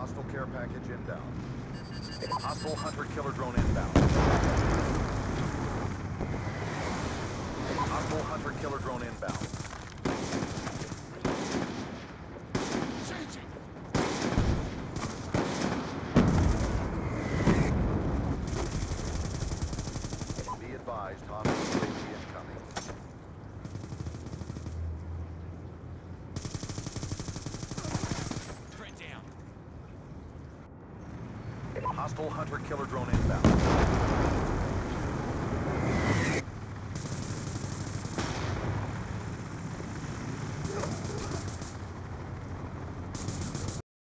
Hostile care package inbound. Hostile hunter-killer drone inbound. Hostile hunter-killer drone inbound. Changing. Be advised, hostile UAV incoming. Threat down. Hostile hunter-killer drone inbound.